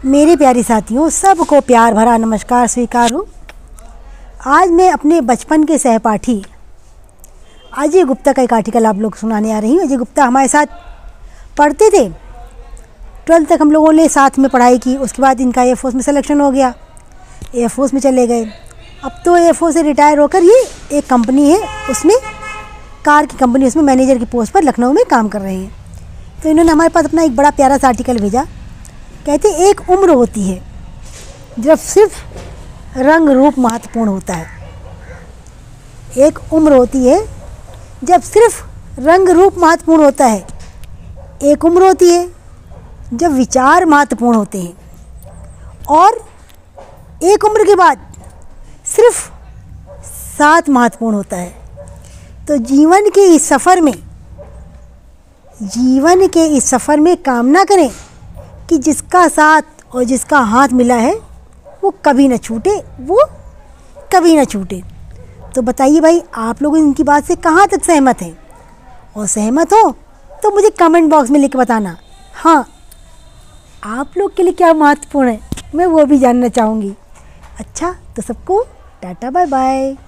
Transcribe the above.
मेरे प्यारे साथियों, सबको प्यार भरा नमस्कार स्वीकार हो। आज मैं अपने बचपन के सहपाठी अजय गुप्ता का एक आर्टिकल आप लोग सुनाने आ रही हूँ। अजय गुप्ता हमारे साथ पढ़ते थे, 12th तक हम लोगों ने साथ में पढ़ाई की। उसके बाद इनका एयरफोर्स में सिलेक्शन हो गया, एयरफोर्स में चले गए। अब तो एयरफोर्स से रिटायर होकर ये एक कंपनी है, उसमें कार की कंपनी, उसमें मैनेजर की पोस्ट पर लखनऊ में काम कर रहे हैं। तो इन्होंने हमारे पास अपना एक बड़ा प्यारा सा आर्टिकल भेजा। कहते एक उम्र होती है जब सिर्फ रंग रूप महत्वपूर्ण होता है। एक उम्र होती है जब सिर्फ रंग रूप महत्वपूर्ण होता है। एक उम्र होती है जब विचार महत्वपूर्ण होते हैं, और एक उम्र के बाद सिर्फ साथ महत्वपूर्ण होता है। तो जीवन के इस सफ़र में कामना करें कि जिसका साथ और जिसका हाथ मिला है वो कभी ना छूटे, वो कभी ना छूटे। तो बताइए भाई, आप लोग इनकी बात से कहाँ तक सहमत हैं? और सहमत हो तो मुझे कमेंट बॉक्स में लिख के बताना। हाँ, आप लोग के लिए क्या महत्वपूर्ण है, मैं वो भी जानना चाहूँगी। अच्छा, तो सबको टाटा बाय बाय।